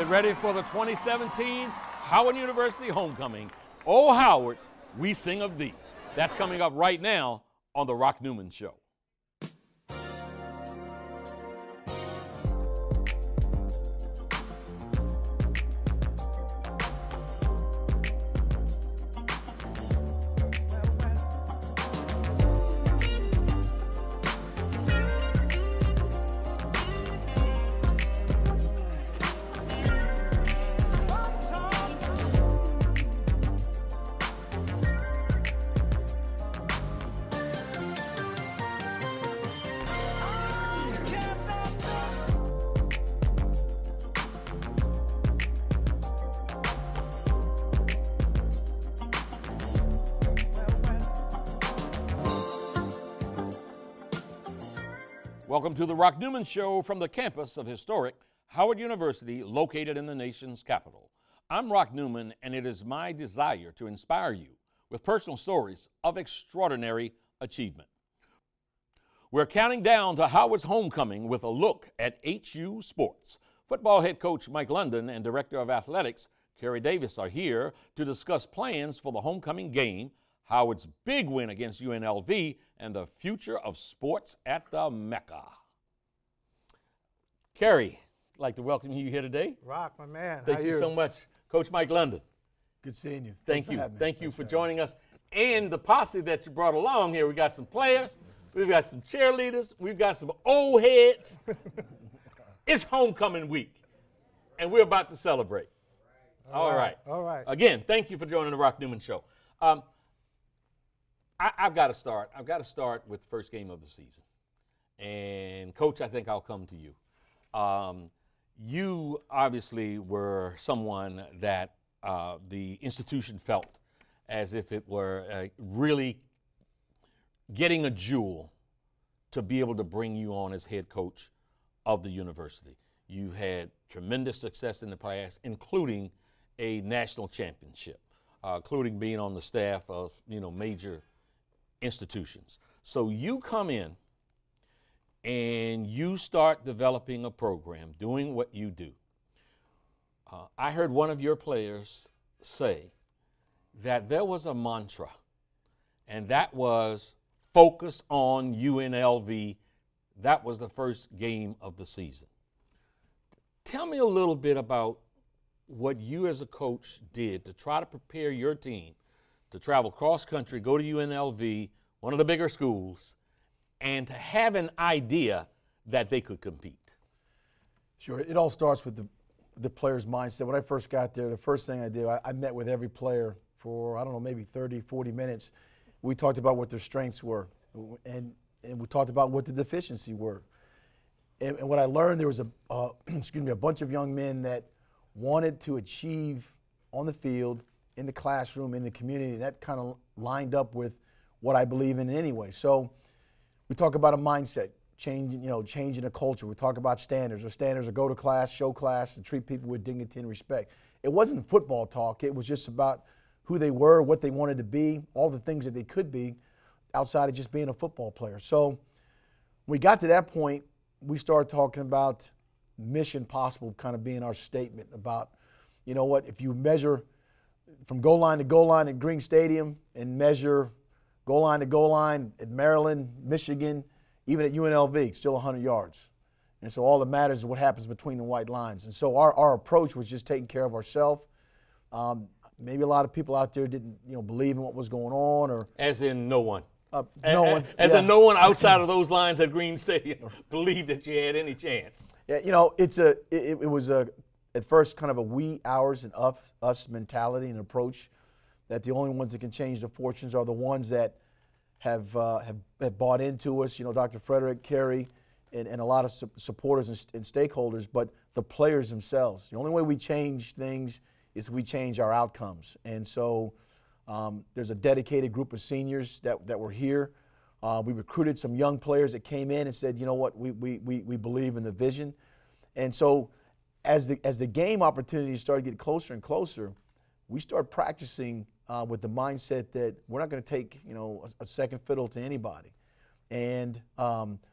Get ready for the 2017 Howard University Homecoming. Oh, Howard, we sing of thee. That's coming up right now on the Rock Newman Show. Welcome to the Rock Newman Show from the campus of historic Howard University, located in the nation's capital. I'm Rock Newman, and it is my desire to inspire you with personal stories of extraordinary achievement. We're counting down to Howard's homecoming with a look at HU sports. Football head coach Mike London and director of athletics Kary Davis are here to discuss plans for the homecoming game, Howard's big win against UNLV, and the future of sports at the Mecca. Kary, I'd like to welcome you here today. Rock, my man. Thank you so much, Coach Mike London. Good seeing you. Thank you. Thank you for joining us. And the posse that you brought along here, we got some players, we've got some cheerleaders, we've got some old heads. It's homecoming week, and we're about to celebrate. All right. All right. Again, thank you for joining the Rock Newman Show. I've got to start. I've got to start with the first game of the season. And, Coach, I think I'll come to you. You obviously were someone that the institution felt as if it were really getting a jewel to be able to bring you on as head coach of the university. You had tremendous success in the past, including a national championship, including being on the staff of, major institutions. So you come in and you start developing a program, doing what you do. I heard one of your players say that there was a mantra, and that was focus on UNLV. That was the first game of the season. Tell me a little bit about what you as a coach did to try to prepare your team to travel cross country, go to UNLV, one of the bigger schools, and to have an idea that they could compete. Sure. It all starts with the player's mindset. When I first got there, the first thing I did, I met with every player for, I don't know, maybe 30, 40 minutes. We talked about what their strengths were, and we talked about what the deficiencies were. And what I learned, there was a bunch of young men that wanted to achieve on the field, in the classroom, in the community. That kind of lined up with what I believe in anyway. So we talk about a mindset, changing the culture. We talk about standards. Our standards are go to class, show class, and treat people with dignity and respect. It wasn't football talk. It was just about who they were, what they wanted to be, all the things that they could be outside of just being a football player. So when we got to that point, we started talking about mission possible kind of being our statement about, if you measure from goal line to goal line at Green Stadium and measure goal line to goal line at Maryland, Michigan, even at UNLV, it's still 100 yards. And so all that matters is what happens between the white lines. And so our approach was just taking care of ourselves. Maybe a lot of people out there didn't, believe in what was going on, or as in no one. No one. As in no one outside of those lines at Green Stadium believed that you had any chance. Yeah, it was at first kind of a we, ours, and us mentality and approach, that the only ones that can change the fortunes are the ones that have bought into us. Dr. Frederick, Kary, and a lot of supporters and stakeholders, but the players themselves. The only way we change things is we change our outcomes. And so there's a dedicated group of seniors that were here. We recruited some young players that came in and said, you know what, we believe in the vision. And so as the game opportunities started getting closer and closer, we started practicing with the mindset that we're not going to take a second fiddle to anybody. And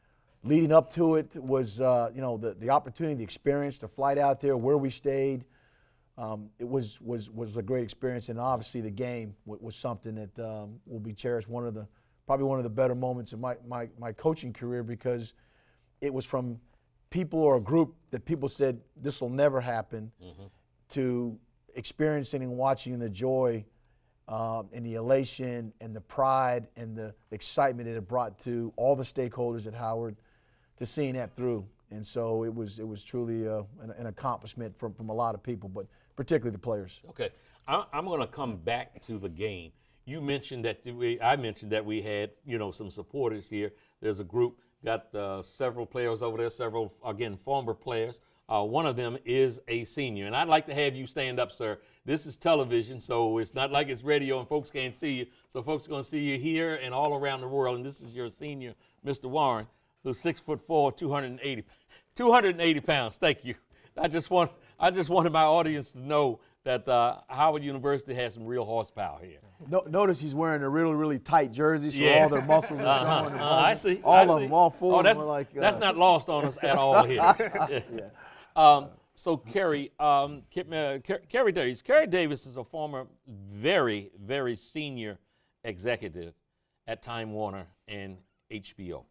leading up to it was, you know, the opportunity, the experience, the flight out there, where we stayed. It was a great experience, and obviously the game was something that will be cherished. Probably one of the better moments of my coaching career, because it was from people or a group that people said this will never happen, to experiencing and watching the joy and the elation and the pride and the excitement that it brought to all the stakeholders at Howard, to seeing that through. And so it was truly an accomplishment from a lot of people, but particularly the players. Okay, I'm going to come back to the game. You mentioned that I mentioned that we had, you know, some supporters here. There's a group, got several players over there, several, again, former players. One of them is a senior, and I'd like to have you stand up, sir. This is television, so it's not like it's radio and folks can't see you. So folks are going to see you here and all around the world, and this is your senior, Mr. Warren, who's 6'4", 280 pounds. Thank you. I just wanted my audience to know that Howard University has some real horsepower here. Notice he's wearing a really, really tight jersey, so all their muscles are showing. I see. All of them, all four. Oh, of them are like, that's not lost on us at all here. Yeah. So Kary, Kary Davis. Kary Davis is a former very, very senior executive at Time Warner and HBO.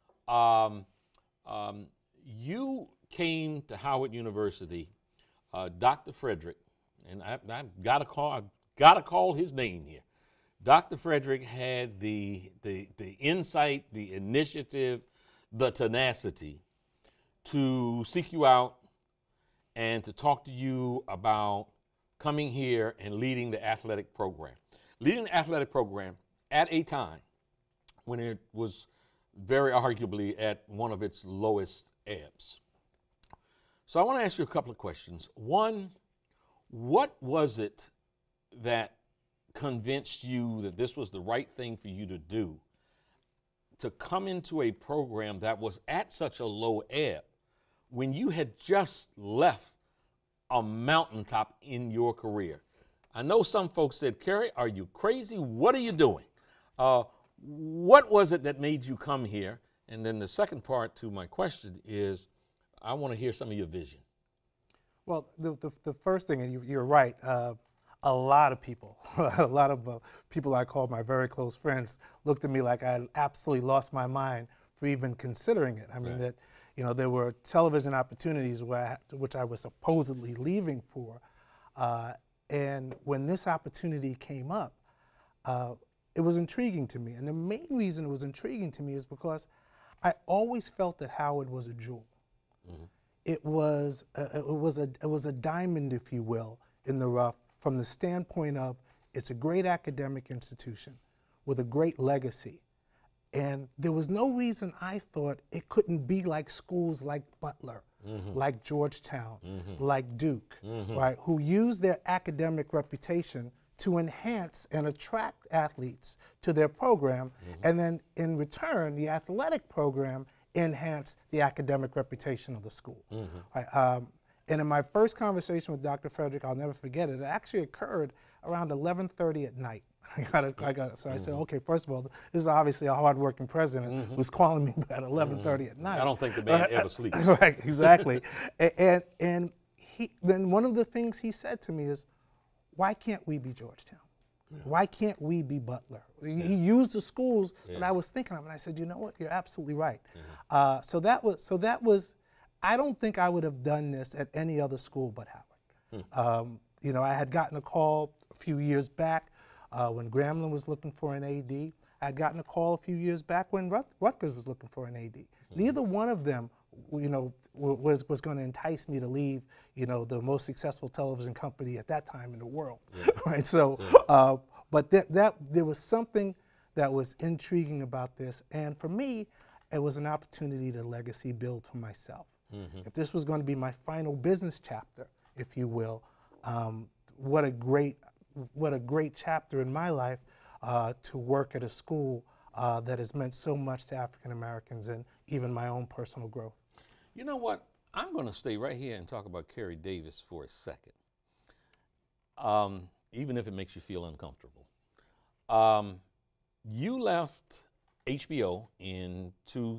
You came to Howard University, Dr. Frederick, and I've got to call his name here. Dr. Frederick had the insight, the initiative, the tenacity to seek you out and to talk to you about coming here and leading the athletic program. Leading the athletic program at a time when it was very arguably at one of its lowest ebbs. So I want to ask you a couple of questions. One, what was it that convinced you that this was the right thing for you to do, to come into a program that was at such a low ebb when you had just left a mountaintop in your career? I know some folks said, Kary, are you crazy? What are you doing? What was it that made you come here? And then the second part to my question is, I want to hear some of your vision. Well, the first thing, and you're right, a lot of people, a lot of people I call my very close friends looked at me like I had absolutely lost my mind for even considering it. I mean, that, you know, there were television opportunities which I was supposedly leaving for. And when this opportunity came up, it was intriguing to me. And the main reason it was intriguing to me is because I always felt that Howard was a jewel. Mm-hmm. It was a diamond, if you will, in the rough, from the standpoint of it's a great academic institution with a great legacy. And there was no reason I thought it couldn't be like schools like Butler, like Georgetown, like Duke, right, who use their academic reputation to enhance and attract athletes to their program, and then in return, the athletic program enhance the academic reputation of the school. Right? And in my first conversation with Dr. Frederick, I'll never forget it, it actually occurred around 11:30 at night. So I said, okay, first of all, this is obviously a hard-working president who's calling me at 11:30 at night. I don't think the man ever sleeps. Right, exactly. and then one of the things he said to me is, why can't we be Georgetown? Why can't we be Butler? He used the schools that I was thinking of, and I said, you know what, you're absolutely right. So that was, I don't think I would have done this at any other school but Howard. You know, I had gotten a call a few years back when Grambling was looking for an AD. I had gotten a call a few years back when Rutgers was looking for an AD. Neither one of them, you know, was going to entice me to leave, you know, the most successful television company at that time in the world, right? So, but there was something that was intriguing about this, and for me, it was an opportunity to legacy build for myself. If this was going to be my final business chapter, if you will, what a great chapter in my life to work at a school that has meant so much to African Americans and even my own personal growth. You know what? I'm going to stay right here and talk about Kary Davis for a second, even if it makes you feel uncomfortable. You left HBO in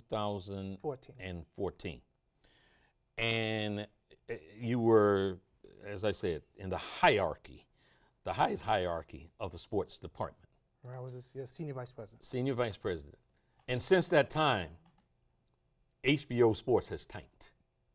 2014. And you were, as I said, in the hierarchy, the highest hierarchy of the sports department. I was a senior vice president. Senior vice president. And since that time, HBO Sports has tanked.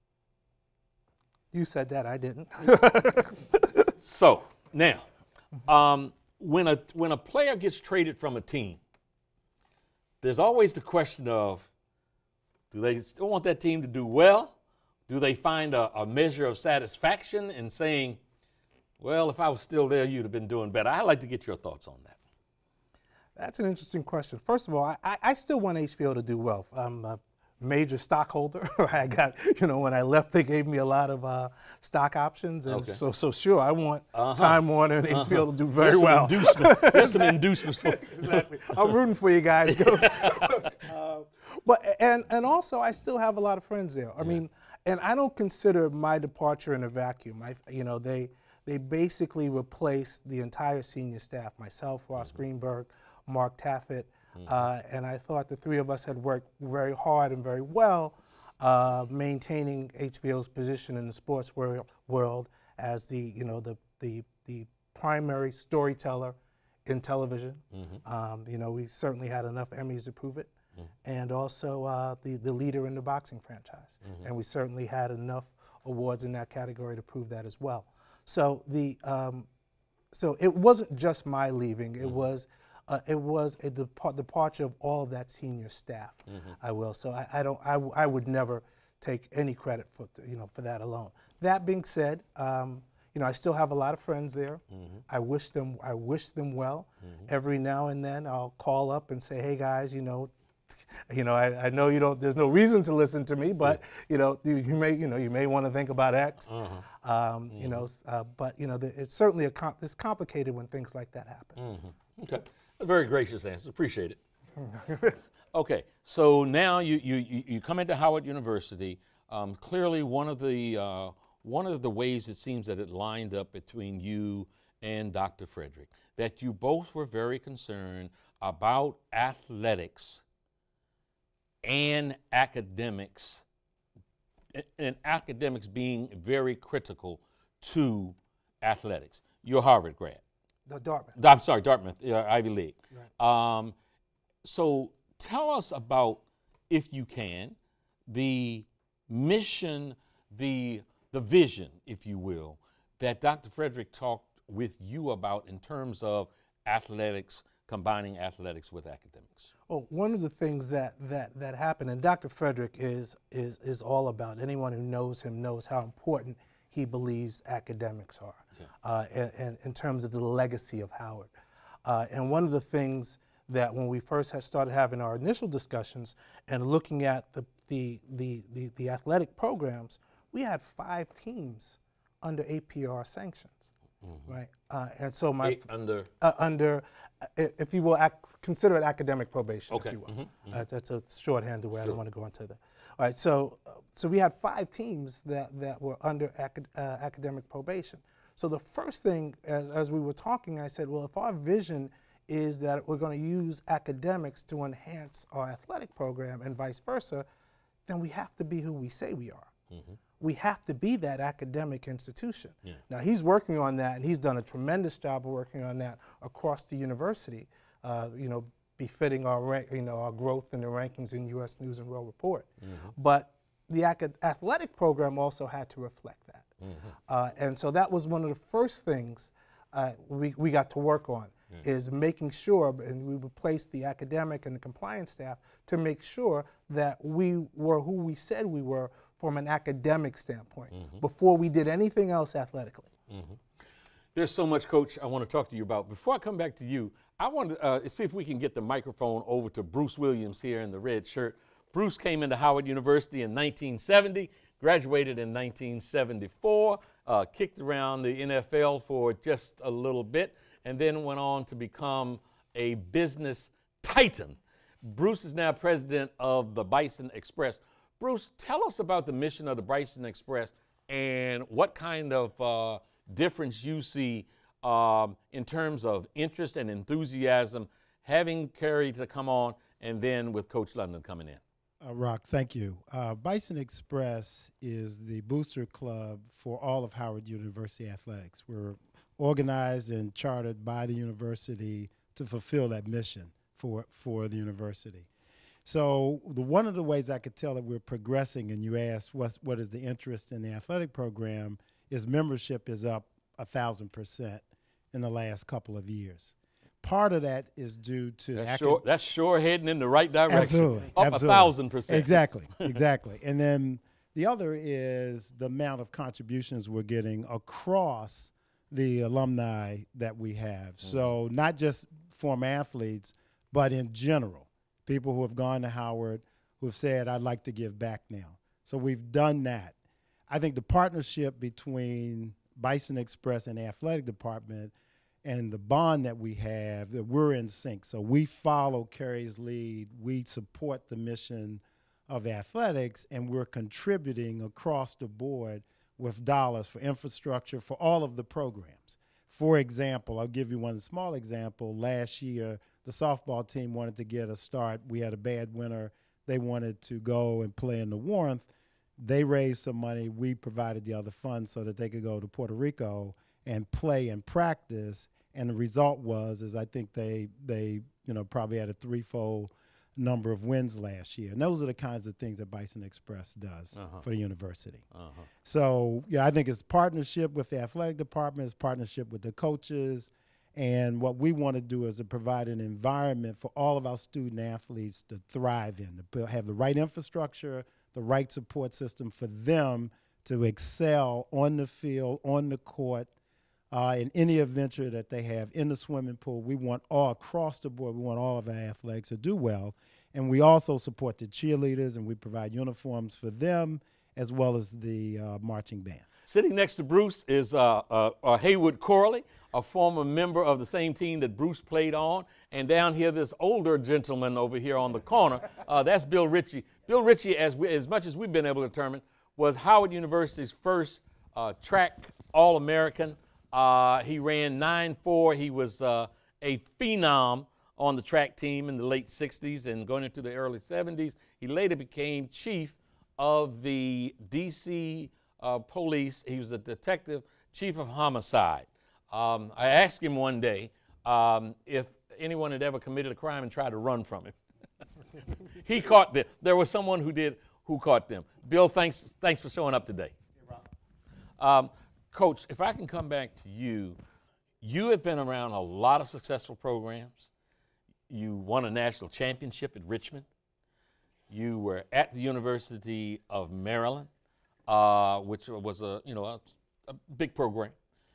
You said that, I didn't. So now, when a player gets traded from a team, there's always the question of, do they still want that team to do well? Do they find a measure of satisfaction in saying, well, if I was still there, you'd have been doing better? I'd like to get your thoughts on that. That's an interesting question. First of all, I still want HBO to do well. I'm a major stockholder. I got, when I left, they gave me a lot of stock options. And Okay. so sure, I want Time Warner and HBO to do very well. There's some inducements for Exactly. I'm rooting for you guys. But also, I still have a lot of friends there. I mean, and I don't consider my departure in a vacuum. They basically replaced the entire senior staff, myself, Ross Greenberg, Mark Taffet, and I thought the three of us had worked very hard and very well maintaining HBO's position in the sports world as the primary storyteller in television. We certainly had enough Emmys to prove it, and also the leader in the boxing franchise. And we certainly had enough awards in that category to prove that as well. So so it wasn't just my leaving. It was a departure of all of that senior staff. I will. So I would never take any credit for that alone. That being said, I still have a lot of friends there. I wish them well. Every now and then I'll call up and say, hey guys, I know you don't. There's no reason to listen to me, but you may want to think about X. But it's certainly it's complicated when things like that happen. Okay, a very gracious answer. Appreciate it. Okay, so now you come into Howard University. Clearly, one of the ways it seems that it lined up between you and Dr. Frederick, that you both were very concerned about athletics and academics being very critical to athletics. You're a Harvard grad. No, Dartmouth. I'm sorry, Dartmouth, Ivy League. Right. So tell us about, if you can, the mission, the vision, if you will, that Dr. Frederick talked with you about in terms of athletics, combining athletics with academics. Well, one of the things that happened, and Dr. Frederick is all about, anyone who knows him knows how important he believes academics are, and in terms of the legacy of Howard. And one of the things that when we first had started having our initial discussions and looking at the athletic programs, we had 5 teams under APR sanctions, right? And so under, if you will, consider it academic probation, if you will. That's a shorthand the way I don't want to go into that. All right, so we had 5 teams that were under academic probation. So the first thing, as we were talking, I said, well, if our vision is that we're going to use academics to enhance our athletic program and vice versa, then we have to be who we say we are. We have to be that academic institution. Now, he's working on that, and he's done a tremendous job of working on that across the university, befitting our growth in the rankings in U.S. News and World Report. But the athletic program also had to reflect that. And so that was one of the first things we got to work on, is making sure, and we replaced the academic and the compliance staff to make sure that we were who we said we were from an academic standpoint before we did anything else athletically. There's so much, Coach, I want to talk to you about. Before I come back to you, I want to see if we can get the microphone over to Bruce Williams here in the red shirt. Bruce came into Howard University in 1970, graduated in 1974, kicked around the NFL for just a little bit, and then went on to become a business titan. Bruce is now president of the Bison Express. Bruce, tell us about the mission of the Bison Express and what kind of difference you see in terms of interest and enthusiasm having Kary to come on and then with Coach London coming in. Rock, thank you. Bison Express is the booster club for all of Howard University athletics. We're organized and chartered by the university to fulfill that mission for the university. So one of the ways I could tell that we're progressing, and you asked what is the interest in the athletic program, is membership is up 1,000% in the last couple of years. Part of that is due to that's sure heading in the right direction. Absolutely. Up Absolutely. 1,000%. Exactly. And then the other is the amount of contributions we're getting across the alumni that we have. So not just former athletes, but in general, people who have gone to Howard who have said, I'd like to give back now. So we've done that. I think the partnership between Bison Express and the athletic department and the bond that we have, that we're in sync. So we follow Kary's lead. We support the mission of athletics, and we're contributing across the board with dollars for infrastructure for all of the programs. For example, I'll give you one small example. Last year, the softball team wanted to get a start. We had a bad winter. They wanted to go and play in the warmth. They raised some money. We provided the other funds so that they could go to Puerto Rico and play and practice. And the result was I think they probably had a threefold number of wins last year. And those are the kinds of things that Bison Express does for the university. So, yeah, I think it's partnership with the athletic department, it's partnership with the coaches, and what we want to do is to provide an environment for all of our student athletes to thrive in, to have the right infrastructure, the right support system for them to excel on the field, on the court, in any adventure that they have in the swimming pool. We want all across the board, we want all of our athletics to do well. And we also support the cheerleaders, and we provide uniforms for them as well as the marching band. Sitting next to Bruce is Haywood Corley, a former member of the same team that Bruce played on. And down here, this older gentleman over here on the corner, that's Bill Ritchie. Bill Ritchie, as much as we've been able to determine, was Howard University's first track All-American. He ran 9.4. He was a phenom on the track team in the late 60s and going into the early 70s. He later became chief of the D.C. police. He was a detective, chief of homicide. I asked him one day if anyone had ever committed a crime and tried to run from him. He caught them. There was someone who caught them. Bill, thanks for showing up today. Coach, if I can come back to you, you have been around a lot of successful programs. You won a national championship at Richmond. You were at the University of Maryland, which was a big program.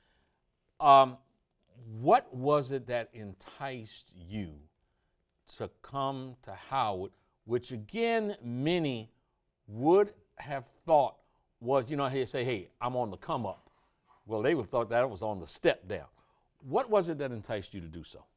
What was it that enticed you to come to Howard, which again many would have thought was, they say, hey, I'm on the come up. Well, they would thought that was on the step down. What was it that enticed you to do so?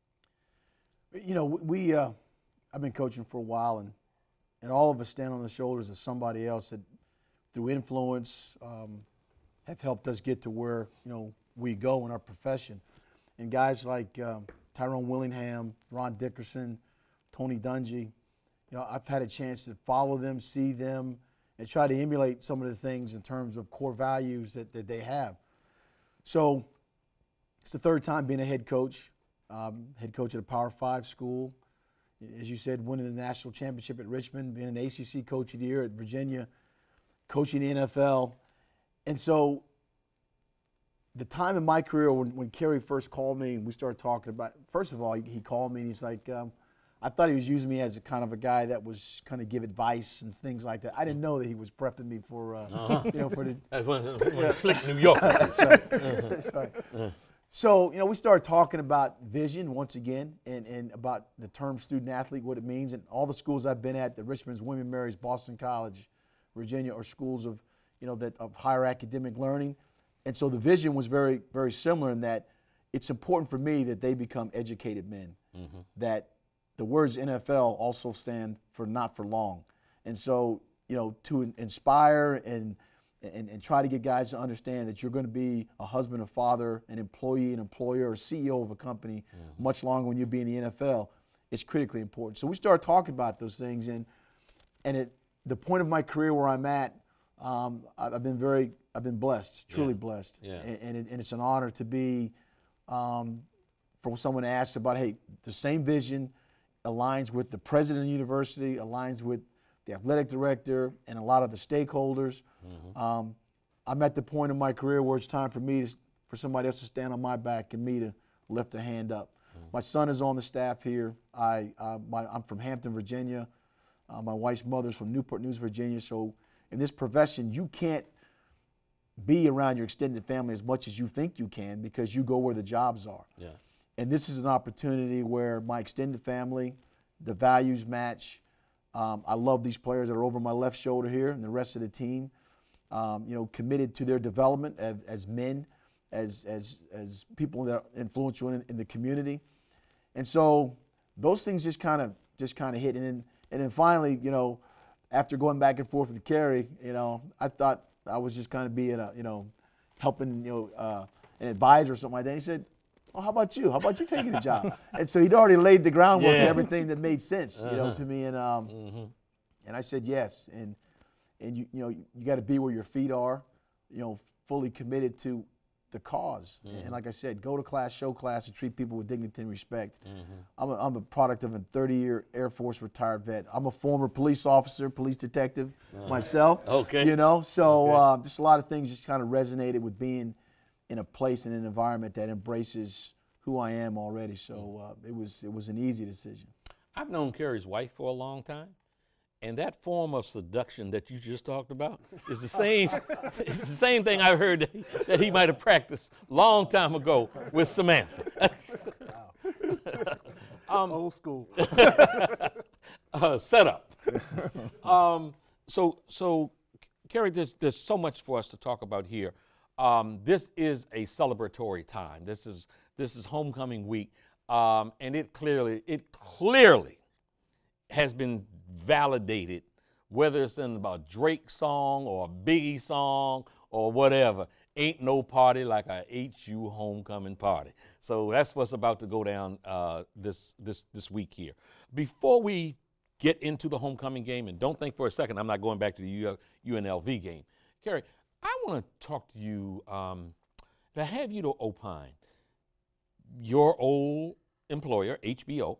I've been coaching for a while, and all of us stand on the shoulders of somebody else that, through influence, have helped us get to where we go in our profession. And guys like Tyrone Willingham, Ron Dickerson, Tony Dungy, I've had a chance to follow them, see them, and try to emulate some of the things in terms of core values that they have. So it's the third time being a head coach at a Power 5 school. As you said, winning the national championship at Richmond, being an ACC Coach of the Year at Virginia, coaching the NFL. And so the time in my career when Kary first called me and we started talking about, first of all, he called me and he's like, I thought he was using me as a kind of a guy that was kind of give advice and things like that. I didn't know that he was prepping me for, for the. That's when slick New York. That's right. So, we started talking about vision once again and about the term student athlete, what it means. And all the schools I've been at, the Richmond's, William & Mary's, Boston College, Virginia, are schools of, of higher academic learning. And so the vision was very, very similar in that it's important for me that they become educated men, that the words NFL also stand for not for long. And so, to inspire and try to get guys to understand that you're going to be a husband, a father, an employee, an employer, or CEO of a company much longer when you be in the NFL. is critically important. So we started talking about those things, and at the point of my career where I'm at, I've been blessed, truly blessed, and it's an honor to be, for someone to ask about, hey, the same vision aligns with the president of the university, aligns with the athletic director, and a lot of the stakeholders. I'm at the point in my career where it's time for me for somebody else to stand on my back and me to lift a hand up. My son is on the staff here. I'm from Hampton, Virginia. My wife's mother's from Newport News, Virginia. So in this profession, you can't be around your extended family as much as you think you can because you go where the jobs are. Yeah. And this is an opportunity where my extended family, the values match. I love these players that are over my left shoulder here and the rest of the team, committed to their development as men, as people that are influential in the community. And so those things just kind of hit. And then finally, after going back and forth with Kary, I thought I was just kind of being helping, an advisor or something like that. He said, "Oh, how about you? How about you taking the job?" And so he'd already laid the groundwork and everything that made sense, to me. And and I said yes. And you got to be where your feet are, fully committed to the cause. And like I said, go to class, show class, and treat people with dignity and respect. I'm a product of a 30-year Air Force retired vet. I'm a former police officer, police detective myself. Okay. So just a lot of things just kind of resonated with being in a place and an environment that embraces who I am already. So it was an easy decision. I've known Kary's wife for a long time. And that form of seduction that you just talked about is the same. It's the same thing I heard that he might have practiced long time ago with Samantha. Old school. Set up. So Kary, there's so much for us to talk about here. This is a celebratory time. This is homecoming week, and it clearly has been validated, whether it's in a Drake song or a Biggie song or whatever. Ain't no party like a HU homecoming party. So that's what's about to go down this week here. Before we get into the homecoming game, and don't think for a second I'm not going back to the UNLV game, Kary, I want to talk to you, to have you to opine. Your old employer, HBO,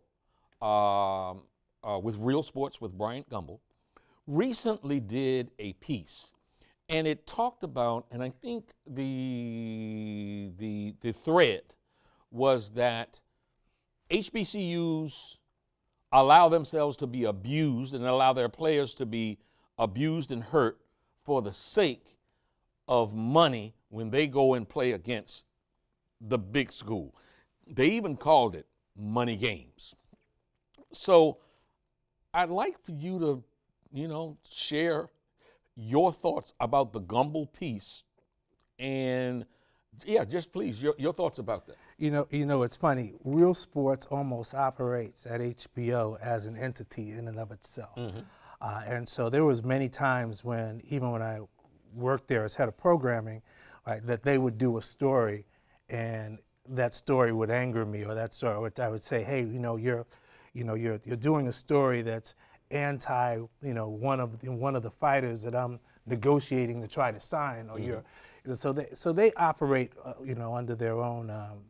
with Real Sports with Bryant Gumbel, recently did a piece, and it talked about, and I think the thread was that HBCUs allow themselves to be abused and allow their players to be abused and hurt for the sake of money when they go and play against the big school. They even called it money games. So I'd like for you to, share your thoughts about the Gumbel piece, and just please your thoughts about that. It's funny. Real Sports almost operates at HBO as an entity in and of itself, and so there was many times when, even when I worked there as head of programming, right, that they would do a story, and that story would anger me, or that story, I would say, hey, you're doing a story that's anti, one of the fighters that I'm negotiating to try to sign, or so they operate, under their own,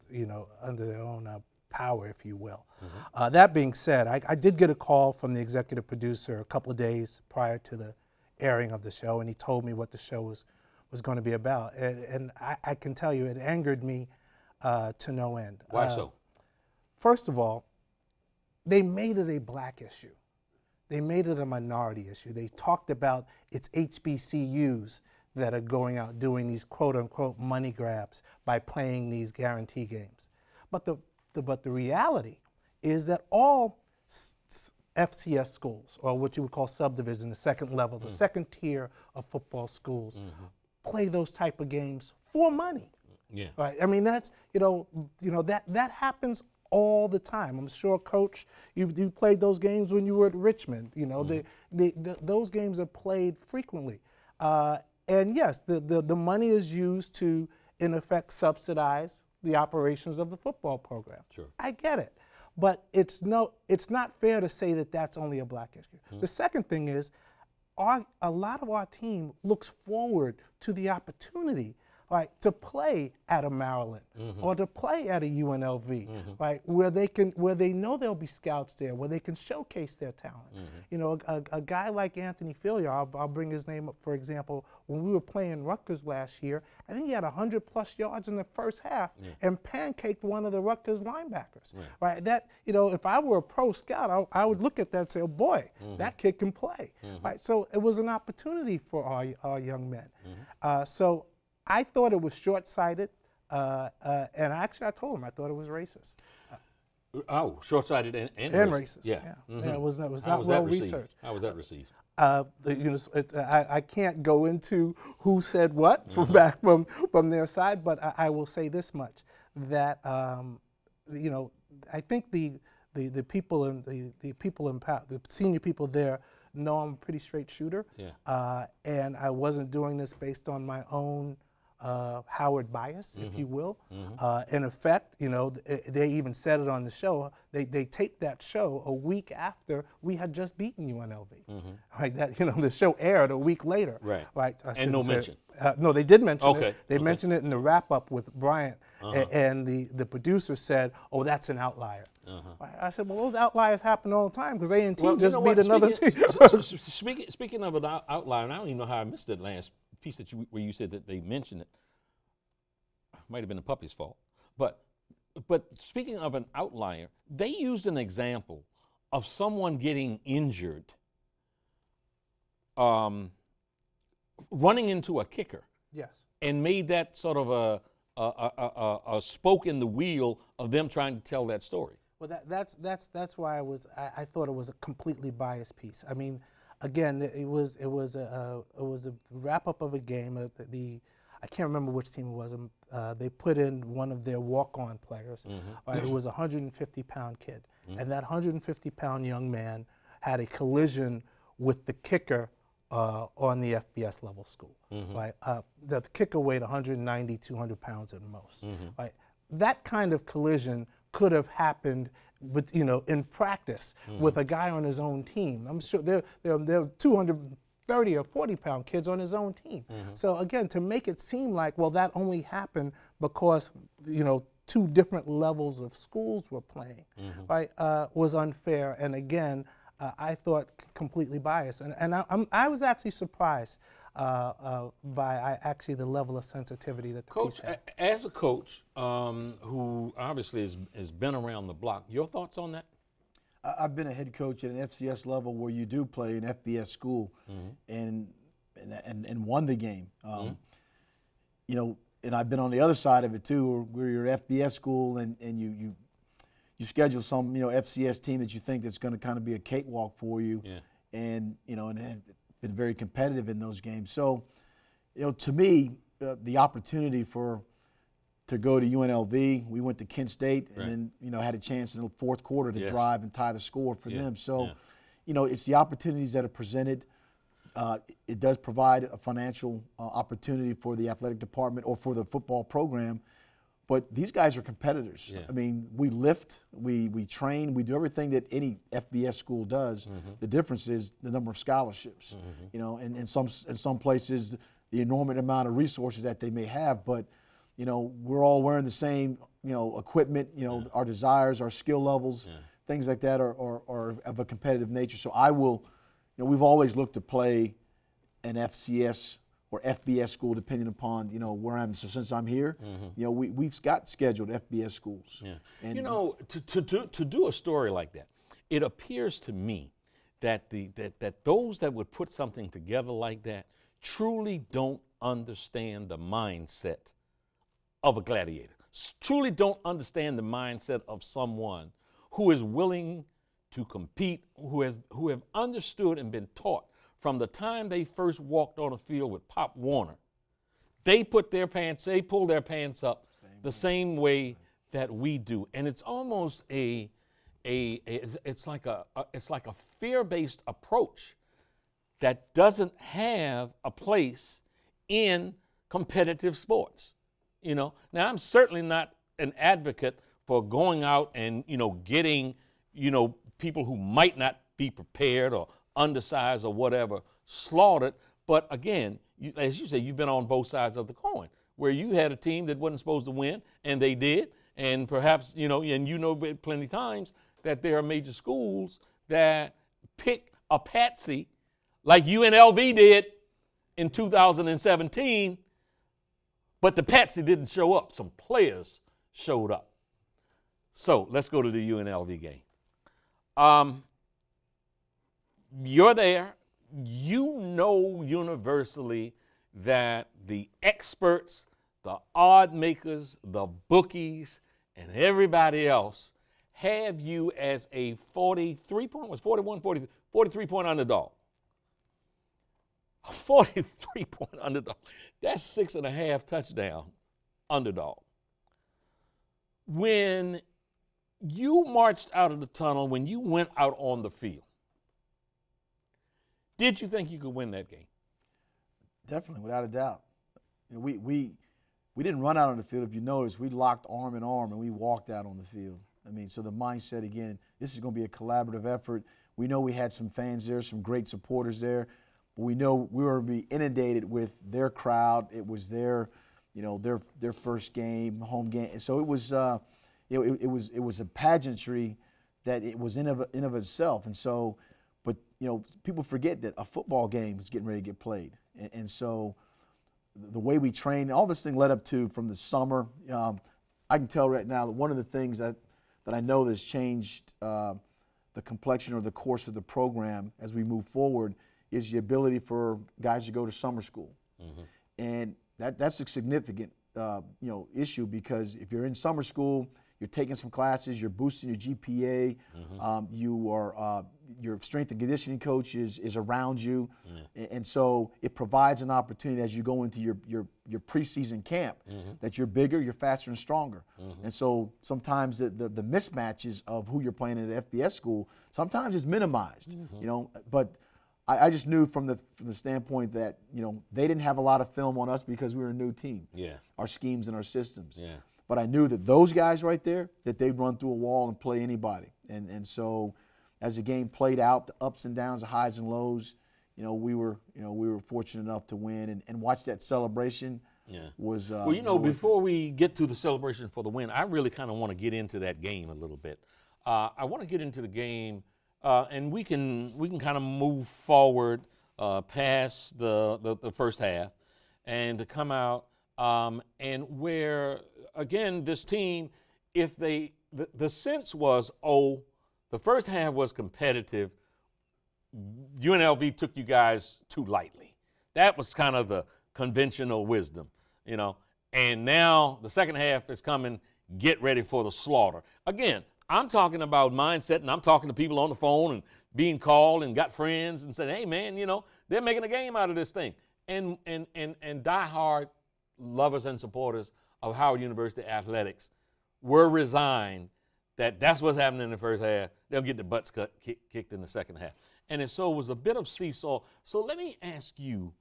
power, if you will. That being said, I did get a call from the executive producer a couple of days prior to the airing of the show, and he told me what the show was going to be about, and I can tell you it angered me to no end. Why so? First of all, they made it a black issue. They made it a minority issue. They talked about it's HBCUs that are going out doing these quote-unquote money grabs by playing these guarantee games. But the reality is that all FCS schools, or what you would call subdivision, the second level, the second tier of football schools, play those type of games for money. Yeah. Right. I mean, that's that happens all the time. I'm sure, Coach, you played those games when you were at Richmond. Those games are played frequently. And yes, the money is used to, in effect, subsidize the operations of the football program. Sure. I get it. But it's not fair to say that that's only a black issue. The second thing is, a lot of our team looks forward to the opportunity, right, to play at a Maryland or to play at a UNLV, right, where they know there'll be scouts there, where they can showcase their talent. You know, a guy like Anthony Filia, I'll bring his name up for example. When we were playing Rutgers last year, I think he had 100+ yards in the first half and pancaked one of the Rutgers linebackers. Right, that, you know, if I were a pro scout, I would look at that and say, oh boy, that kid can play. Right, so it was an opportunity for our young men. So I thought it was short-sighted, and actually I told him I thought it was racist. Oh, short-sighted and racist. Yeah. Yeah, it was not well researched. How was that received? You know, I can't go into who said what from their side, but I will say this much, that you know, I think the people in the senior people there know I'm a pretty straight shooter, and I wasn't doing this based on my own Howard bias, if you will. In effect, you know, they even said it on the show. They taped that show a week after we had just beaten UNLV. Right, that, you know, the show aired a week later. Right. And no mention. No, they did mention it. Okay. They mentioned it in the wrap-up with Bryant, and the producer said, "Oh, that's an outlier." I said, "Well, those outliers happen all the time because A&T just beat another team." Speaking of an outlier, and I don't even know how I missed that last piece where you said that they mentioned it. Might have been the puppy's fault, but speaking of an outlier, they used an example of someone getting injured, running into a kicker. Yes. And made that sort of a spoke in the wheel of them trying to tell that story. Well, that's why I thought it was a completely biased piece. I mean, again, it was a wrap up of a game. I can't remember which team it was. They put in one of their walk-on players. It was a 150-pound kid, and that 150-pound young man had a collision with the kicker on the FBS level school. Right, the kicker weighed 190, 200 pounds at most. Right, that kind of collision could have happened, with, you know, in practice with a guy on his own team. I'm sure there are 230 or 40-pound kids on his own team. So again, to make it seem like, well, that only happened because, you know, two different levels of schools were playing, right, was unfair. And again, I thought completely biased. And I was actually surprised by actually the level of sensitivity that the piece had. As a coach who obviously has been around the block, your thoughts on that? I've been a head coach at an FCS level where you do play an FBS school and won the game. You know, and I've been on the other side of it too, where you're at FBS school and you schedule some, you know, FCS team that you think that's going to kind of be a cakewalk for you, and you know, and have been very competitive in those games. So, you know, to me, the opportunity to go to UNLV, we went to Kent State, and then, you know, had a chance in the fourth quarter to drive and tie the score for them. So, you know, it's the opportunities that are presented. It does provide a financial opportunity for the athletic department or for the football program. But these guys are competitors. I mean, we lift, we train, we do everything that any FBS school does. The difference is the number of scholarships. You know, and in some places, the enormous amount of resources that they may have. But, you know, we're all wearing the same, you know, equipment. You know, our desires, our skill levels, things like that are of a competitive nature. So I will, you know, we've always looked to play an FCS or FBS school, depending upon, you know, where I'm. So since I'm here, you know, we've got scheduled FBS schools. And you know, to do a story like that, it appears to me that that those that would put something together like that truly don't understand the mindset of a gladiator. Truly don't understand the mindset of someone who is willing to compete, who have understood and been taught from the time they first walked on the field with Pop Warner. They pulled their pants up the same way that we do, and it's almost it's like a fear-based approach that doesn't have a place in competitive sports. You know, now I'm certainly not an advocate for going out and, getting, people who might not be prepared or undersized or whatever slaughtered. But again, as you say, you've been on both sides of the coin, where you had a team that wasn't supposed to win, and they did. And perhaps, and plenty of times that there are major schools that pick a patsy like UNLV did in 2017, but the patsy didn't show up. Some players showed up. So let's go to the UNLV game. You're there. You know universally that the experts, the odd makers, the bookies, and everybody else have you as a 43-point underdog. A 43-point underdog. That's 6.5 touchdown underdog. When you marched out of the tunnel, when you went out on the field, did you think you could win that game? Definitely, without a doubt. We didn't run out on the field. If you notice, we locked arm in arm and we walked out on the field. I mean, so the mindset, again, this is going to be a collaborative effort. We know we had some fans there, some great supporters there, but we know we were going to be inundated with their crowd. It was their first game, home game. And so it was, it was a pageantry that it was in of itself. And so, but people forget that a football game is getting ready to get played, and so the way we trained, all this thing led up to from the summer. I can tell right now that one of the things that I know that's changed the complexion or the course of the program as we move forward is the ability for guys to go to summer school. Mm-hmm. And that's a significant issue, because if you're in summer school, you're taking some classes, you're boosting your GPA, mm-hmm. Your strength and conditioning coach is around you, and so it provides an opportunity as you go into your preseason camp, mm-hmm. that you're bigger, you're faster, and stronger. Mm-hmm. And so sometimes the mismatches of who you're playing at FBS school sometimes is minimized, mm-hmm. But I just knew from the standpoint that they didn't have a lot of film on us because we were a new team. Yeah, our schemes and our systems. Yeah. But I knew that those guys right there, that they'd run through a wall and play anybody. And so as the game played out, the ups and downs, the highs and lows, we were fortunate enough to win and watch that celebration. Yeah. Was well, before we get to the celebration for the win, I really kind of want to get into that game a little bit. I want to get into the game, and we can kind of move forward past the first half, and to come out and where, again, this team, if the sense was, the first half was competitive, UNLV took you guys too lightly. That was kind of the conventional wisdom, and now the second half is coming, get ready for the slaughter. Again, I'm talking about mindset, and I'm talking to people on the phone and being called and got friends and saying, hey, man, they're making a game out of this thing. And diehard lovers and supporters of Howard University athletics were resigned that that's what's happening in the first half. They'll get the butts kicked in the second half. And so it was a bit of seesaw. So let me ask you,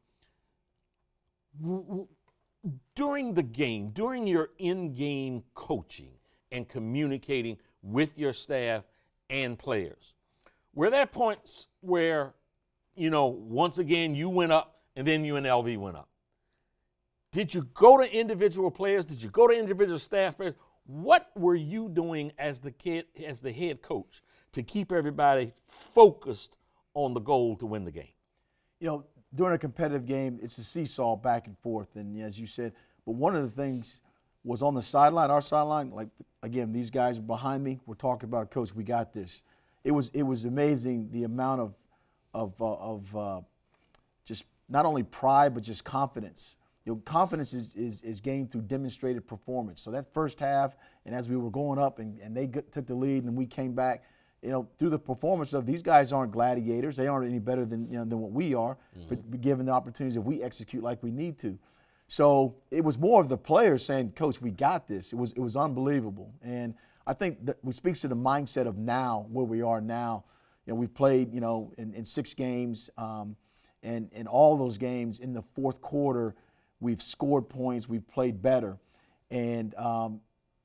during the game, during your in-game coaching and communicating with your staff and players, were there points where, once again you went up and then UNLV went up? Did you go to individual players? Did you go to individual staff players? What were you doing as the head coach to keep everybody focused on the goal to win the game? During a competitive game, it's a seesaw back and forth, and as you said, but one of the things was on the sideline, our sideline, like, again, these guys behind me were talking about, Coach, we got this. It was amazing the amount of just not only pride but just confidence. Confidence is gained through demonstrated performance. So that first half, and as we were going up and they took the lead and we came back, through the performance of these guys aren't gladiators. They aren't any better than what we are, mm-hmm. but given the opportunities if we execute like we need to. So it was more of the players saying, Coach, we got this. It was unbelievable. And I think that it speaks to the mindset of now, where we are now. We've played, in 6 games, and in all those games in the fourth quarter, we've scored points, we've played better. And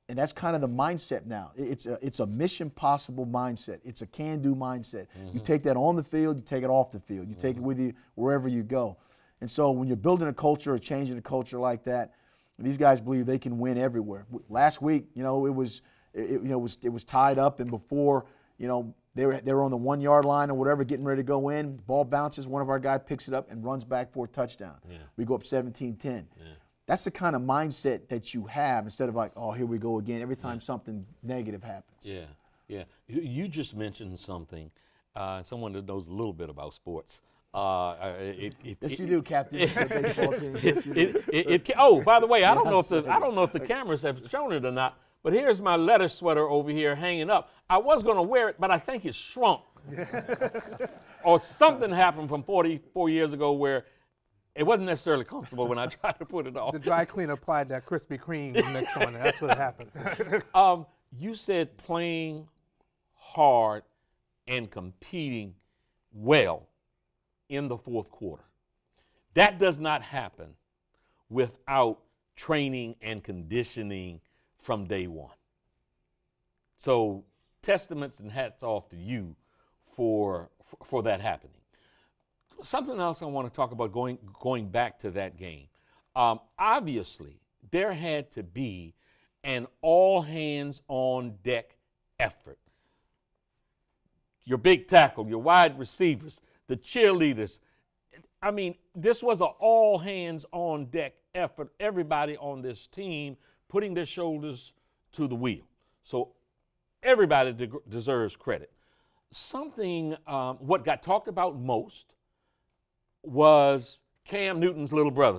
And that's kind of the mindset now. It's a mission possible mindset. It's a can-do mindset. You take that on the field, you take it off the field. You take it with you wherever you go. And so when you're building a culture or changing a culture like that, these guys believe they can win everywhere. Last week, it was tied up, and before, they were on the 1 yard line or whatever, getting ready to go in. Ball bounces, one of our guys picks it up and runs back for a touchdown. Yeah. We go up 17-10. Yeah. That's the kind of mindset that you have instead of like, oh, here we go again, every time something negative happens. Yeah, yeah. You just mentioned something, someone that knows a little bit about sports. Yes, you do, Captain. Yes, you do. Oh, by the way, I don't know if the cameras have shown it or not, but here's my leather sweater over here hanging up. I was going to wear it, but I think it shrunk. Or something happened from 44 years ago where it wasn't necessarily comfortable when I tried to put it on. The dry cleaner applied that Krispy Kreme mix on it. That's what happened. You said playing hard and competing well in the fourth quarter. That does not happen without training and conditioning from day one. So testaments and hats off to you for that happening. Something else I want to talk about going back to that game. Obviously, there had to be an all-hands-on-deck effort. Your big tackle, your wide receivers, the cheerleaders. I mean, this was an all-hands-on-deck effort. Everybody on this team putting their shoulders to the wheel. So everybody deserves credit. Something, what got talked about most was Cam Newton's little brother,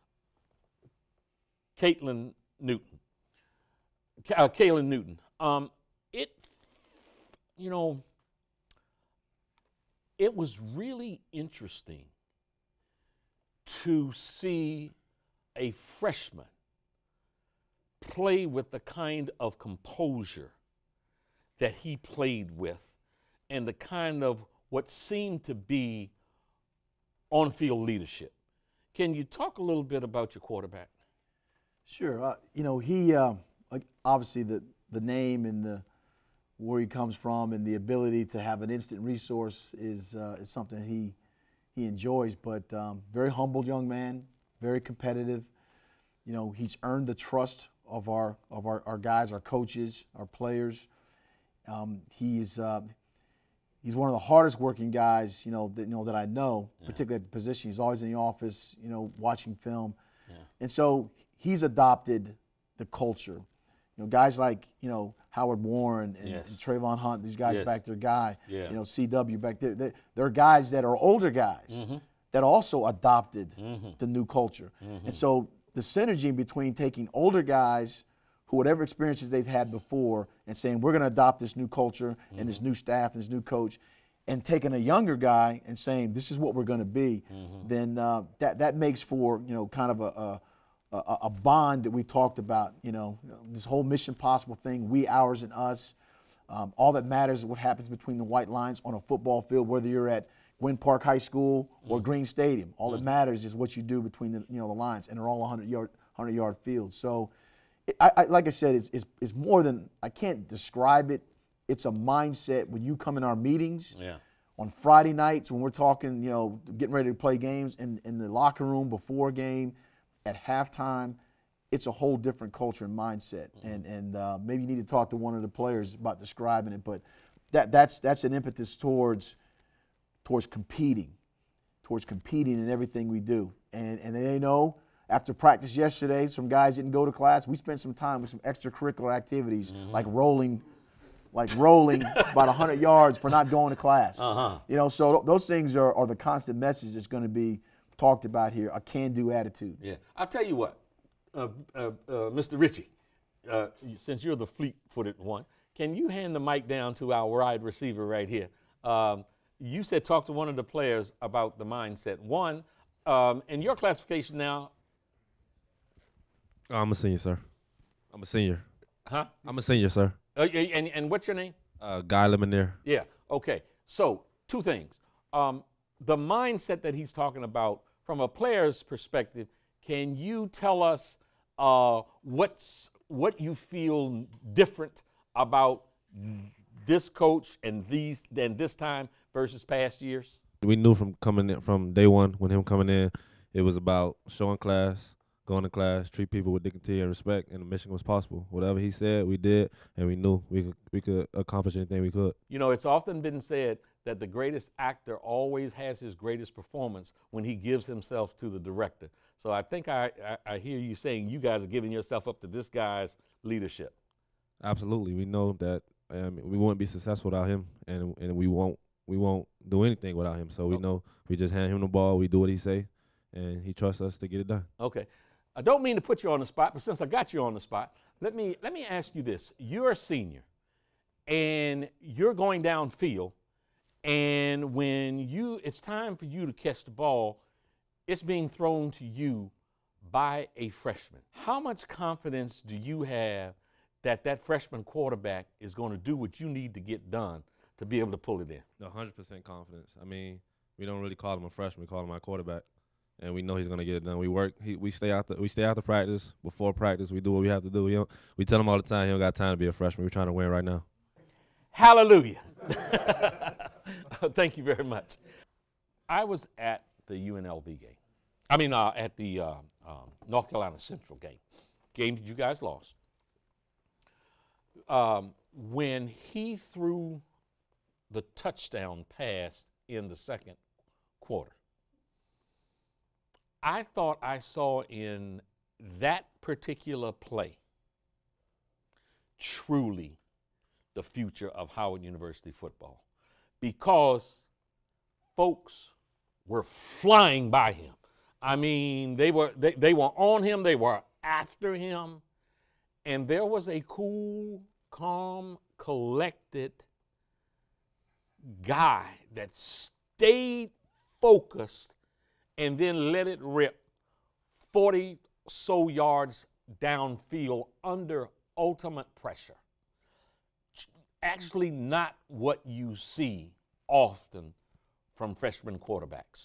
Kaylin Newton. It was really interesting to see a freshman play with the kind of composure that he played with and the kind of what seemed to be on-field leadership. Can you talk a little bit about your quarterback? Sure. He obviously the name and where he comes from and the ability to have an instant resource is something he enjoys. But very humble young man, very competitive. He's earned the trust of our guys, our coaches, our players. He's one of the hardest working guys, that I know, particularly at the position. He's always in the office, watching film. Yeah. And so he's adopted the culture. Guys like, Howard Warren and Trayvon Hunt, these guys back there, CW back there. They're guys that are older guys that also adopted the new culture. And so the synergy between taking older guys who whatever experiences they've had before and saying, we're going to adopt this new culture and this new staff and this new coach, and taking a younger guy and saying, this is what we're going to be, then that makes for, kind of a bond that we talked about, this whole mission possible thing, we, ours, and us. All that matters is what happens between the white lines on a football field, whether you're at Gwynn Park High School or Green Stadium. All that matters is what you do between the lines, and they're all 100-yard fields. So, like I said, it's more than, I can't describe it. It's a mindset when you come in our meetings on Friday nights when we're talking, getting ready to play games, in the locker room before a game, at halftime. It's a whole different culture and mindset. And maybe you need to talk to one of the players about describing it, but that's an impetus towards competing in everything we do. And they know, after practice yesterday, some guys didn't go to class. We spent some time with some extracurricular activities, like rolling about 100 yards for not going to class. So those things are the constant message that's going to be talked about here, a can-do attitude. Yeah, I'll tell you what, Mr. Ritchie, since you're the fleet-footed one, can you hand the mic down to our wide receiver right here? You said talk to one of the players about the mindset. One, in your classification now. I'm a senior, sir. I'm a senior. Huh? I'm a senior, sir. And what's your name? Guy Lemonnier. Yeah, okay. So, two things. The mindset that he's talking about from a player's perspective, can you tell us what what you feel different about this coach and this time versus past years? We knew from coming in from day one when him coming in, it was about showing class, going to class, treat people with dignity and respect, and the mission was possible. Whatever he said, we did, and we knew we could accomplish anything we could. You know, it's often been said that the greatest actor always has his greatest performance when he gives himself to the director. So I think I hear you saying you guys are giving yourself up to this guy's leadership. Absolutely, we know that we wouldn't be successful without him, and we won't do anything without him. So we know we just hand him the ball, we do what he say, and he trusts us to get it done. Okay. I don't mean to put you on the spot, but since I got you on the spot, let me ask you this. You're a senior, and you're going downfield, and when it's time for you to catch the ball, it's being thrown to you by a freshman. How much confidence do you have that that freshman quarterback is going to do what you need to get done to be able to pull it in? 100% confidence. I mean, we don't really call him a freshman; we call him our quarterback. And we know he's gonna get it done. We work. We stay out the practice. Before practice, we do what we have to do. We tell him all the time he don't got time to be a freshman. We're trying to win right now. Hallelujah. Thank you very much. I was at the UNLV game. I mean, at the North Carolina Central game that you guys lost. When he threw the touchdown pass in the second quarter, I thought I saw in that particular play truly the future of Howard University football, because folks were flying by him. I mean, they were on him, they were after him, and there was a cool, calm, collected guy that stayed focused and then let it rip 40 so yards downfield under ultimate pressure. Actually not what you see often from freshman quarterbacks.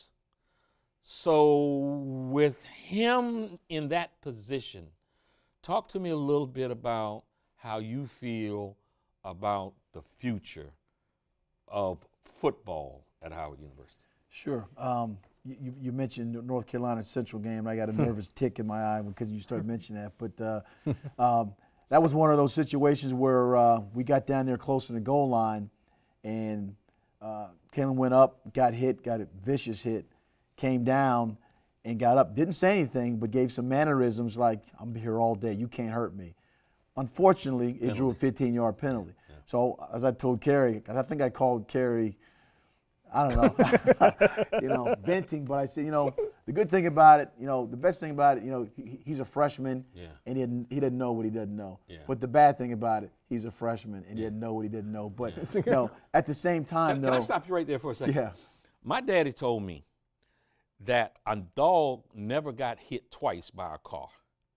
So with him in that position, talk to me a little bit about how you feel about the future of football at Howard University. Sure. You mentioned the North Carolina Central game. I got a nervous tick in my eye because you started mentioning that. But that was one of those situations where we got down there close to the goal line, and Kalen went up, got hit, got a vicious hit, came down and got up. Didn't say anything, but gave some mannerisms like, I'm here all day, you can't hurt me. Unfortunately, it drew a 15-yard penalty. Yeah. So as I told Kary, I think I called Kary, I don't know, venting, but I said, the good thing about it, the best thing about it, he's a freshman, and he didn't know what he doesn't know. Yeah. But the bad thing about it, he's a freshman and he didn't know what he didn't know. But at the same time, can I stop you right there for a second? Yeah. My daddy told me that a dog never got hit twice by a car.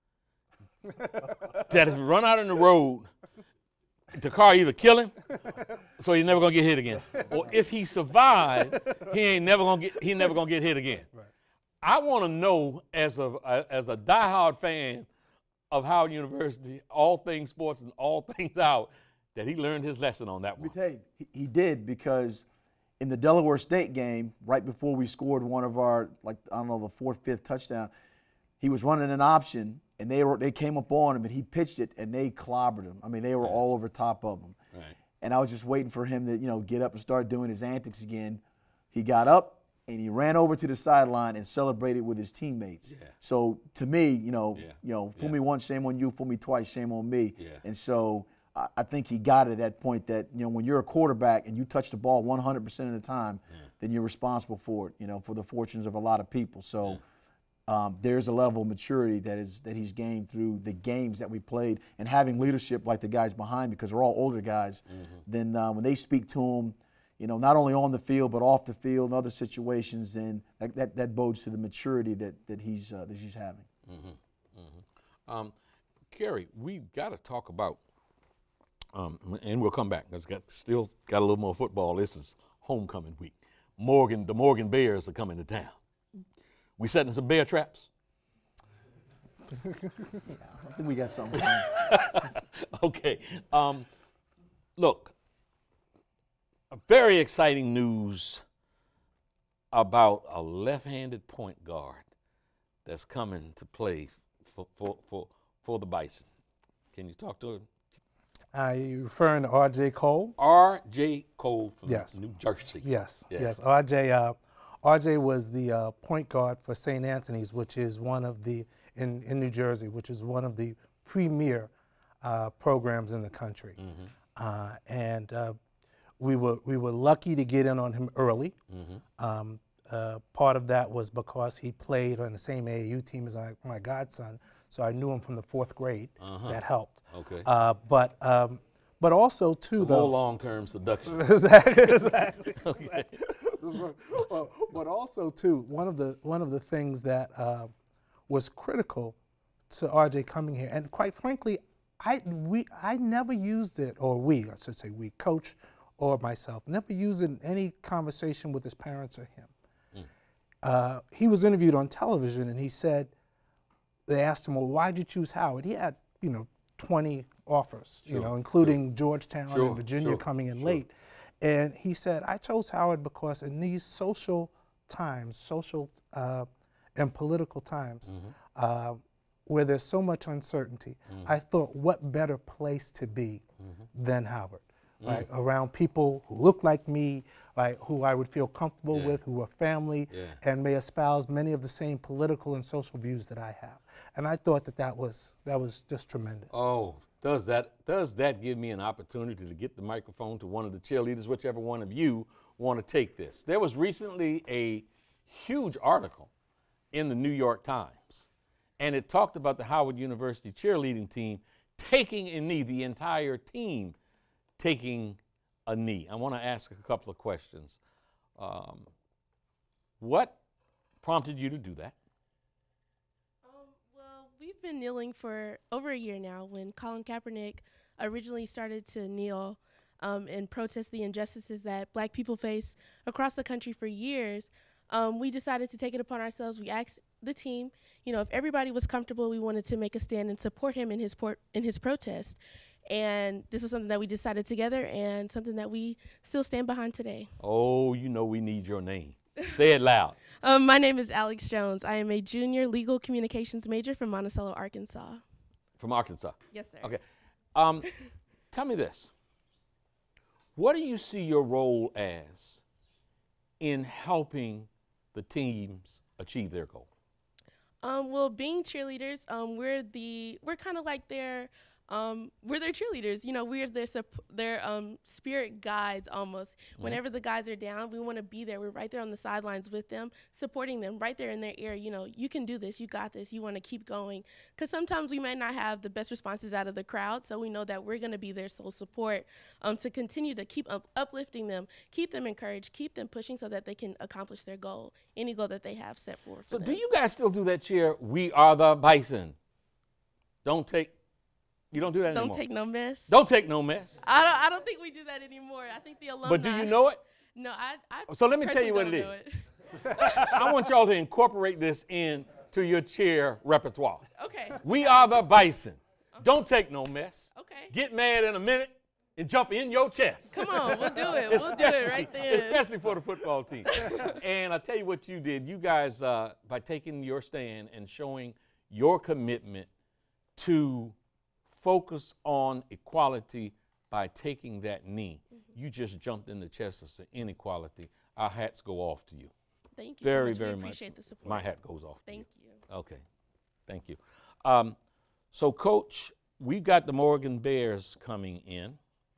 That if he run out on the road, the car either kill him, so he's never gonna get hit again, or if he survived, he never gonna get hit again. Right. I want to know, as a diehard fan of Howard University, all things sports and all things out, that he learned his lesson on that one. Let me tell you, he did, because in the Delaware State game, right before we scored one of our, the fourth, fifth touchdown, he was running an option, and they came up on him, and he pitched it, and they clobbered him. I mean, they were all over top of him. Right. And I was just waiting for him to, get up and start doing his antics again. He got up, and he ran over to the sideline and celebrated with his teammates. Yeah. So to me, fool me once, shame on you. Fool me twice, shame on me. Yeah. And so I think he got it at that point that, when you're a quarterback and you touch the ball 100% of the time, then you're responsible for it, for the fortunes of a lot of people. So there's a level of maturity that he's gained through the games that we played, and having leadership like the guys behind me, because they're all older guys. Then when they speak to him, not only on the field but off the field and other situations, then that bodes to the maturity that he's having. Kary, we've got to talk about, and we'll come back. Still got a little more football. This is homecoming week. The Morgan Bears are coming to town. We setting some bear traps? I think we got something. Okay. Look, a very exciting news about a left-handed point guard that's coming to play for the Bison. Can you talk to him? Are you referring to R.J. Cole? R.J. Cole from Yes. New Jersey. Yes, Yeah. yes. R.J. was the point guard for St. Anthony's, which is one of the, in New Jersey, which is one of the premier programs in the country. And we were lucky to get in on him early. Part of that was because he played on the same AAU team as my godson, so I knew him from the 4th grade. That helped. Okay. But also too, Some more long-term seduction. exactly. Okay. But also too, one of the things that was critical to RJ coming here, and quite frankly, I never used it, or I should say we, coach or myself, never used it in any conversation with his parents or him. He was interviewed on television, and he said, they asked him, well, why'd you choose Howard? He had, 20 offers, including Georgetown and Virginia coming in late. And he said, I chose Howard because in these social times, and political times, where there's so much uncertainty, I thought what better place to be than Howard, right? Around people who look like me, right? Who I would feel comfortable with, who are family, and may espouse many of the same political and social views that I have. And I thought that was just tremendous. Oh, does that give me an opportunity to get the microphone to one of the cheerleaders, whichever one of you want to take this? There was recently a huge article in the New York Times, and it talked about the Howard University cheerleading team taking a knee, the entire team taking a knee. I want to ask a couple of questions. What prompted you to do that? Well, we've been kneeling for over a year now. When Colin Kaepernick originally started to kneel and protest the injustices that Black people face across the country for years, we decided to take it upon ourselves. We asked the team, if everybody was comfortable, we wanted to make a stand and support him in his protest. And this was something that we decided together and something that we still stand behind today. Oh, we need your name. Say it loud. My name is Alex Jones. I am a junior legal communications major from Monticello, Arkansas. From Arkansas? Yes, sir. Okay. Tell me this. What do you see your role as in helping the teams achieve their goal? Well, being cheerleaders, we're kind of like we're their cheerleaders. We're their spirit guides almost. Whenever the guys are down, we want to be there. We're right there on the sidelines with them, supporting them right there in their ear. You can do this. You got this. You want to keep going. Because sometimes we might not have the best responses out of the crowd, so we know that we're going to be their sole support to continue to keep uplifting them, keep them encouraged, keep them pushing so that they can accomplish their goal, any goal that they have set forth for So them. do you guys still do that cheer, "We are the Bison"? You don't do that anymore? Don't take no mess. Don't take no mess. I don't think we do that anymore. I think the alumni. But do you know it? No, I So let me tell you what it personally is. don't know it. I want y'all to incorporate this into your cheer repertoire. Okay. We are the Bison. Don't take no mess. Okay. Get mad in a minute and jump in your chest. Come on, we'll do it. We'll do it right there. Especially for the football team. And I'll tell you what you did. You guys, by taking your stand and showing your commitment to focus on equality by taking that knee, you just jumped in the chest of inequality. Our hats go off to you. Thank you Very, so much. very We much. appreciate the support. My hat goes off to Thank you. Okay, thank you. So, Coach, we've got the Morgan Bears coming in.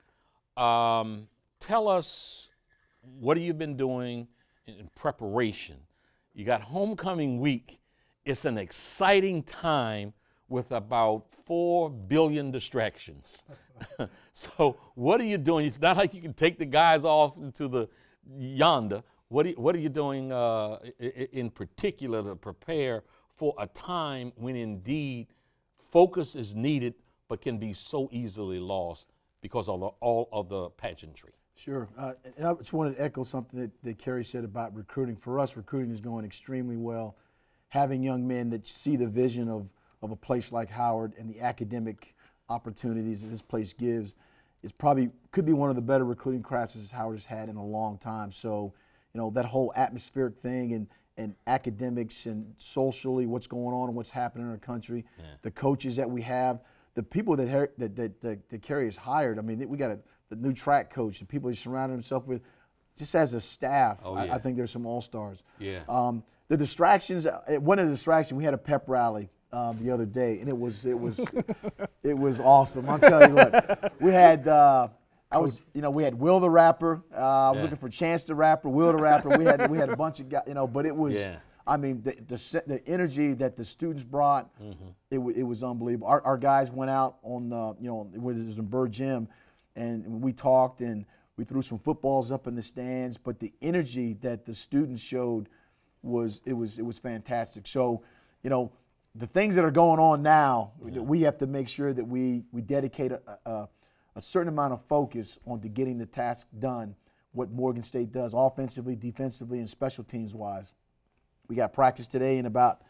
Tell us, what have you been doing in preparation? You got homecoming week. It's an exciting time with about 4 billion distractions. So what are you doing? It's not like you can take the guys off into the yonder. What are you doing in particular to prepare for a time when indeed focus is needed but can be so easily lost because of all of the pageantry? Sure. And I just wanted to echo something that Kary said about recruiting. For us, recruiting is going extremely well. Having young men that see the vision of of a place like Howard and the academic opportunities that this place gives, is probably could be one of the better recruiting classes Howard has had in a long time. So, you know, that whole atmospheric thing and academics and socially what's going on and what's happening in our country, the coaches that we have, the people that Kary has hired. I mean, we got the new track coach, the people he surrounded himself with. Just as a staff, I think there's some all-stars. Yeah. The distractions. One of the distractions, we had a pep rally the other day, and it was it was awesome. I'm telling you what, we had. We had Will the Rapper. I was looking for Chance the Rapper, Will the Rapper. We had a bunch of guys, but it was. Yeah. I mean, the energy that the students brought, it was unbelievable. Our guys went out on the, it was in Bird Gym, and we talked and we threw some footballs up in the stands. But the energy that the students showed was fantastic. So, the things that are going on now, we have to make sure that we dedicate a certain amount of focus on to getting the task done, what Morgan State does offensively, defensively, and special teams wise. We got practice today in about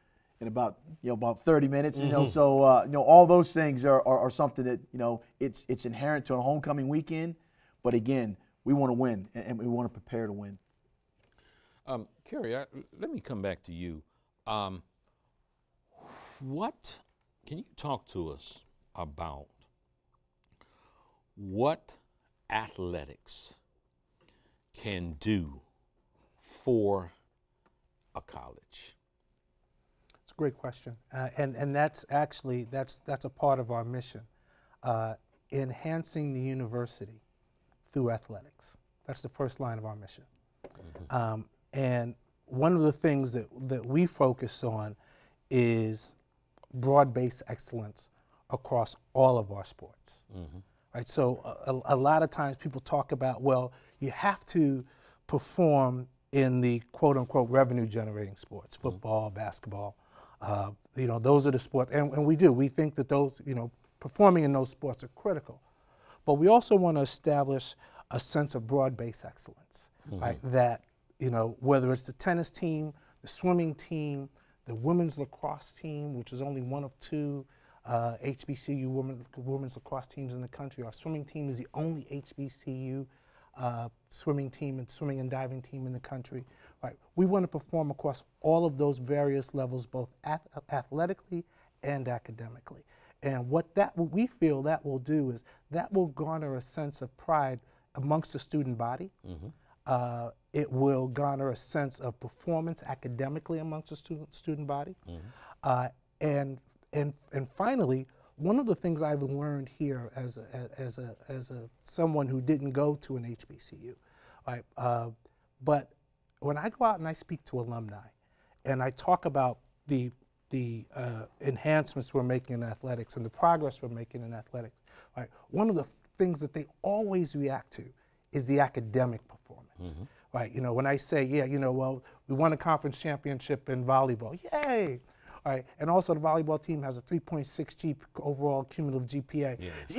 30 minutes. So all those things are something that it's inherent to a homecoming weekend. But again, we want to win and we want to prepare to win. Kary, let me come back to you. Can you talk to us about what athletics can do for a college? It's a great question, and that's actually that's a part of our mission, enhancing the university through athletics. That's the first line of our mission. And one of the things that we focus on is broad-based excellence across all of our sports. Right? So a lot of times people talk about, well, you have to perform in the quote-unquote revenue-generating sports, football, basketball. Those are the sports, and we do. We think that those, performing in those sports are critical. But we also want to establish a sense of broad-based excellence, right? That, whether it's the tennis team, the swimming team, the women's lacrosse team, which is only one of two HBCU women's lacrosse teams in the country. Our swimming team is the only HBCU swimming team and swimming and diving team in the country. Right? We want to perform across all of those various levels, both athletically and academically. And what we feel that will do is that will garner a sense of pride amongst the student body. It will garner a sense of performance academically amongst the student body. And finally, one of the things I've learned here as someone who didn't go to an HBCU, right? But when I go out and I speak to alumni, and I talk about the enhancements we're making in athletics and the progress we're making in athletics, right? One of the things that they always react to is the academic performance, right? When I say, well, we won a conference championship in volleyball, yay! All right, and also the volleyball team has a 3.6 overall cumulative GPA.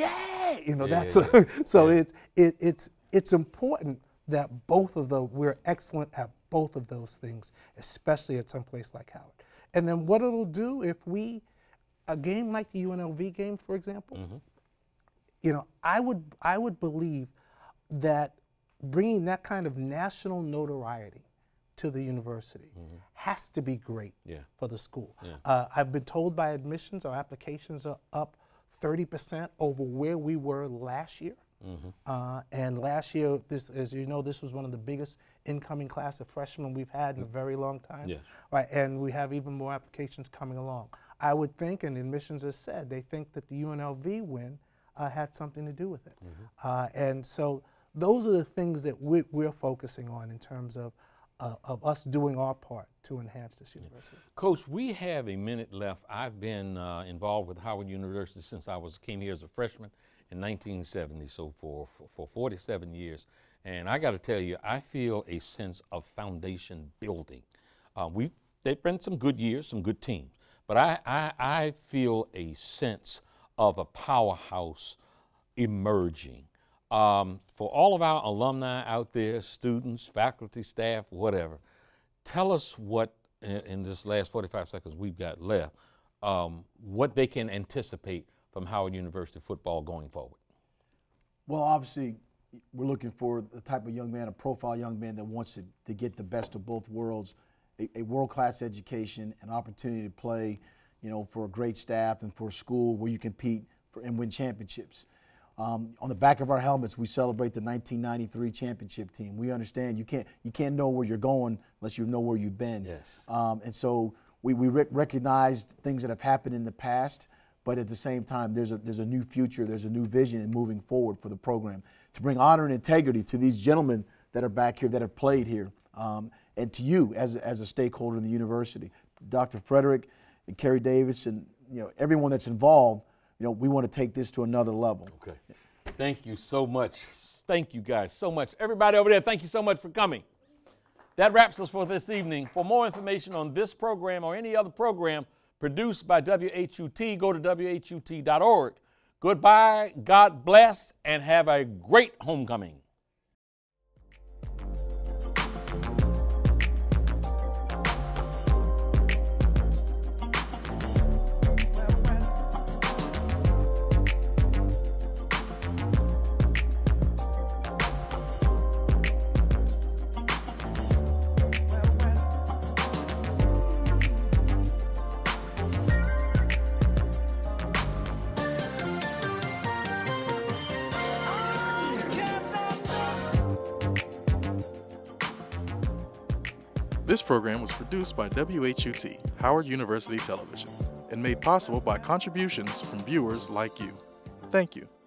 Yay! It's important that we're excellent at both of those things, especially at some place like Howard. And then what it'll do if a game like the UNLV game, for example, I would believe that bringing that kind of national notoriety to the university has to be great for the school. I've been told by admissions our applications are up 30% over where we were last year. And last year, as you know, this was one of the biggest incoming class of freshmen we've had in a very long time. Right, and we have even more applications coming along. I would think, and admissions has said, they think that the UNLV win had something to do with it. And so those are the things that we're focusing on in terms of us doing our part to enhance this university. Coach, we have a minute left. I've been involved with Howard University since I came here as a freshman in 1970, so for 47 years. And I got to tell you, I feel a sense of foundation building. They've been some good years, some good teams, but I feel a sense of a powerhouse emerging. For all of our alumni out there, students, faculty, staff, whatever, tell us what, in this last 45 seconds we've got left, what they can anticipate from Howard University football going forward? Well, obviously, we're looking for the type of young man, a profile young man that wants to get the best of both worlds, a world-class education, an opportunity to play, for a great staff and for a school where you compete and win championships. On the back of our helmets, we celebrate the 1993 championship team. We understand you can't know where you're going unless you know where you've been. Yes. And so we recognize things that have happened in the past, but at the same time, there's a new future, there's a new vision in moving forward for the program to bring honor and integrity to these gentlemen that are back here, that have played here, and to you as a stakeholder in the university, Dr. Frederick and Kary Davis, and everyone that's involved. We want to take this to another level. Okay. Thank you so much. Thank you guys so much. Everybody over there, thank you so much for coming. That wraps us for this evening. For more information on this program or any other program produced by WHUT, go to WHUT.org. Goodbye, God bless, and have a great homecoming. This program was produced by WHUT, Howard University Television, and made possible by contributions from viewers like you. Thank you.